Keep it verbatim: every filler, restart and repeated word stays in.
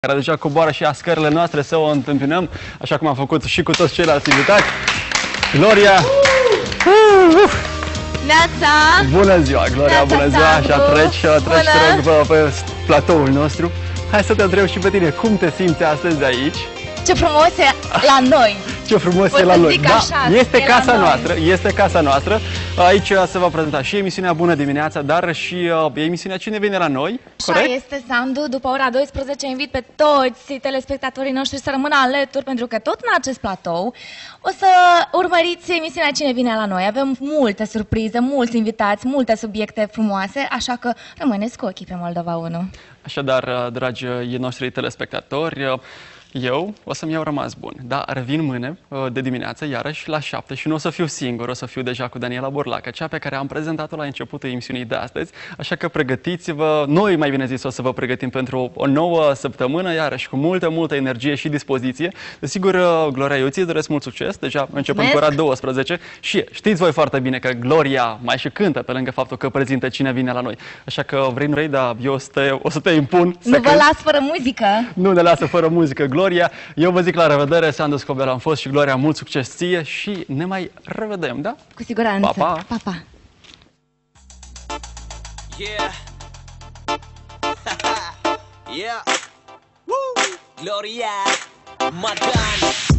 care deja coboară și ascările noastre să o întâmpinăm, așa cum am făcut și cu toți ceilalți invitați. Gloria! Uh, uh. Neața! Bună ziua, Gloria, Neața, bună ziua! Sandu. Așa treci, treci, Bună. te rog, pe, pe platoul nostru. Hai să te întreb și pe tine, cum te simți astăzi aici? Ce frumos e la noi! Ce frumos Pot e la să noi! zic Da, așa, este e la casa noi. noastră, este casa noastră. Aici se va prezenta și emisiunea Bună dimineața, dar și uh, emisiunea Cine vine la noi, Așa corect? este, Sandu. După ora douăsprezece invit pe toți telespectatorii noștri să rămână alături, pentru că tot în acest platou o să urmăriți emisiunea Cine vine la noi. Avem multe surprize, mulți invitați, multe subiecte frumoase, așa că rămâneți cu ochii pe Moldova unu. Așadar, dragi noștri telespectatori, eu o să-mi iau rămas bun, dar revin mâine de dimineață, iarăși la șapte și nu o să fiu singur, o să fiu deja cu Daniela Borlacă, cea pe care am prezentat-o la începutul emisiunii de astăzi, așa că pregătiți-vă, noi mai bine zis o să vă pregătim pentru o nouă săptămână, iarăși cu multă, multă energie și dispoziție. Desigur, Gloria, eu ți-i doresc mult succes, deja începem cu ora douăsprezece și știți voi foarte bine că Gloria mai și cântă pe lângă faptul că prezintă Cine vine la noi, așa că vrei, nu vrei, dar eu o să te, o să te impun. Nu vă las fără muzică! Nu ne lasă fără muzică, Gloria. Eu vă zic la revedere, Sandu Scobel am fost și Gloria, mult succes ție și ne mai revedem, da? Cu siguranță! Pa, pa! Pa, pa. Yeah. Yeah. Woo. Gloria. Madan.